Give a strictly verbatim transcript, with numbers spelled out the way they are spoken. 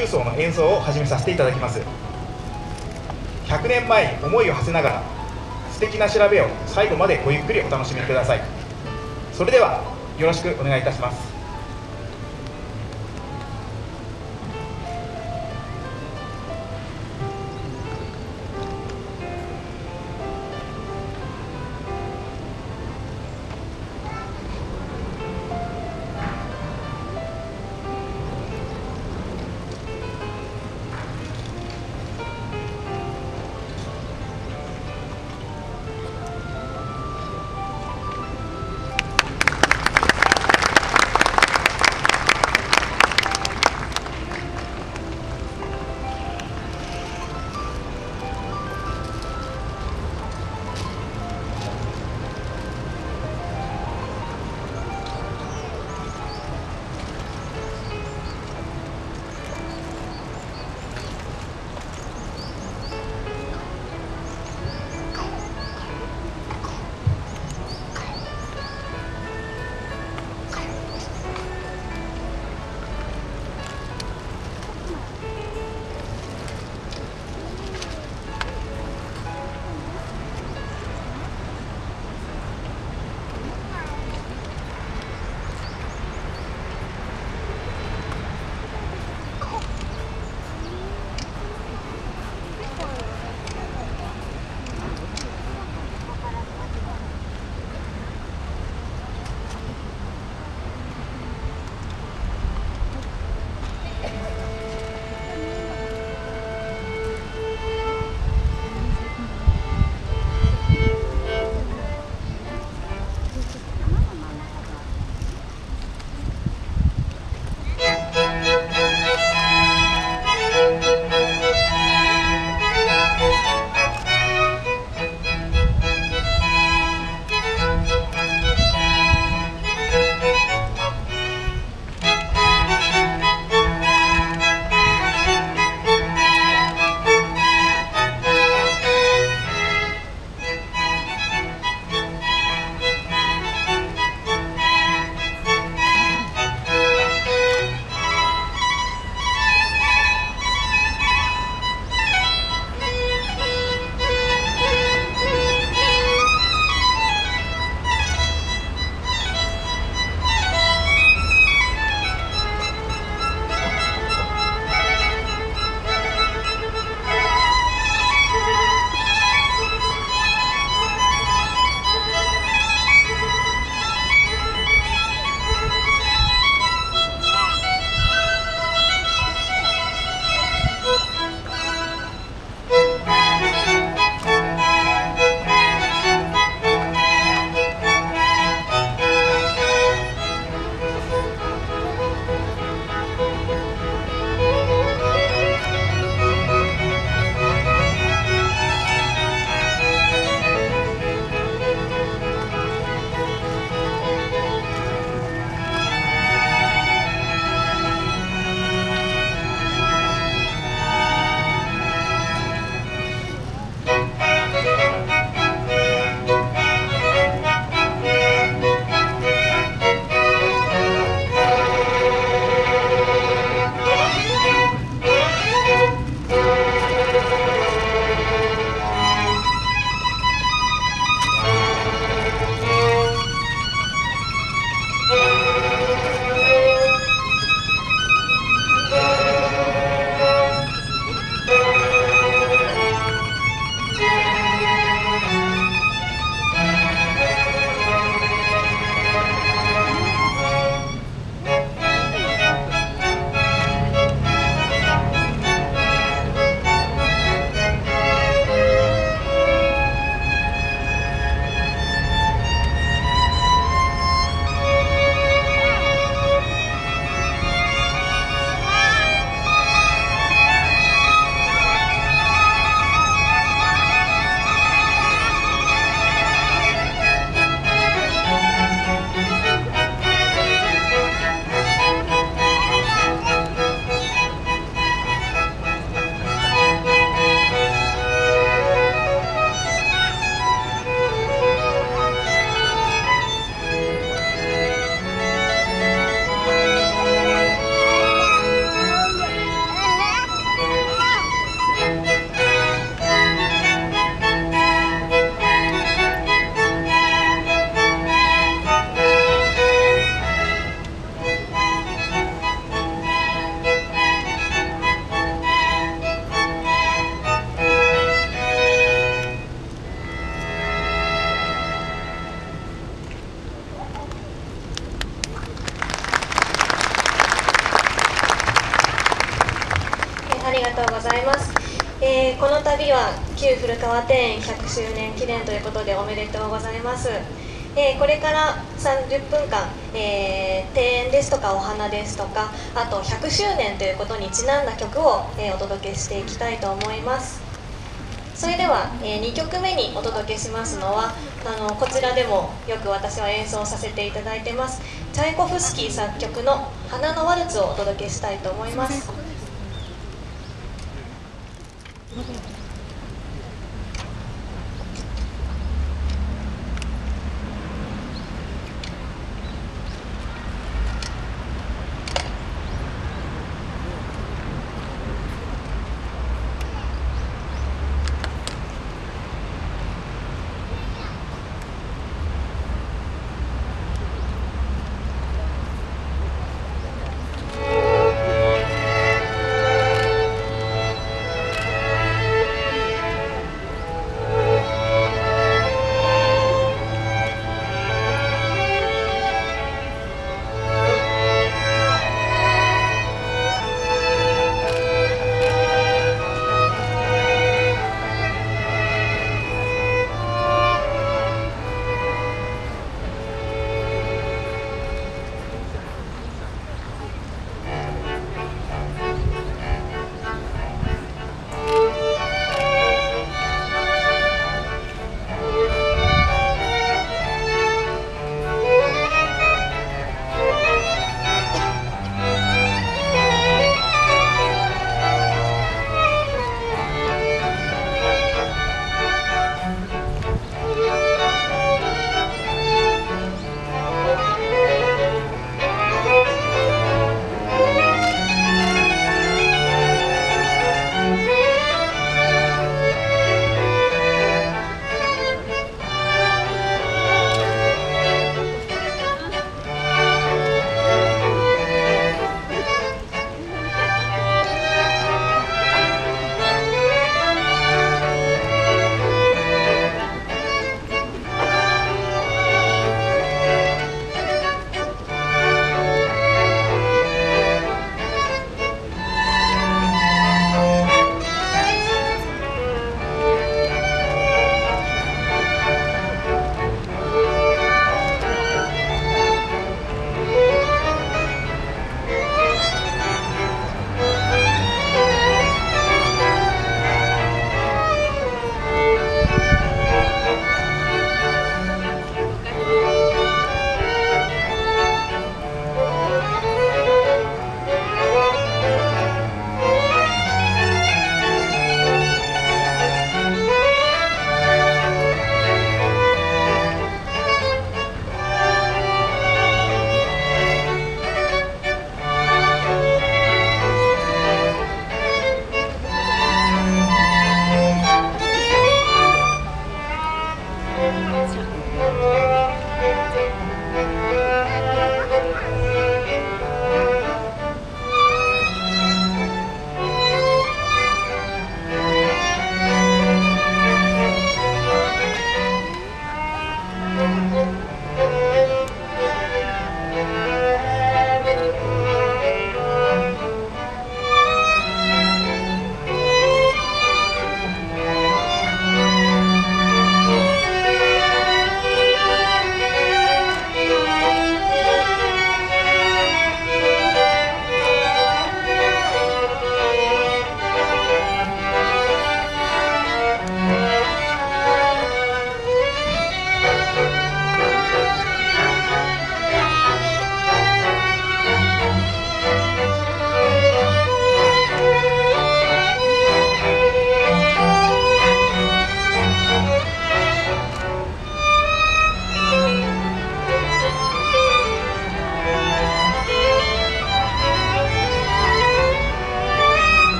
重奏の演奏を始めさせていただきます。ひゃくねんまえに思いを馳せながら素敵な調べを最後までごゆっくりお楽しみください。それではよろしくお願いいたします。 ありがとうございます。えー、この度は旧古川庭園ひゃくしゅうねん記念ということでおめでとうございます。えー、これからさんじゅっぷんかん、えー、庭園ですとかお花ですとか、あとひゃくしゅうねんということにちなんだ曲を、えー、お届けしていきたいと思います。それでは、えー、にきょくめにお届けしますのは、あのこちらでもよく私は演奏させていただいてますチャイコフスキー作曲の「花のワルツ」をお届けしたいと思います。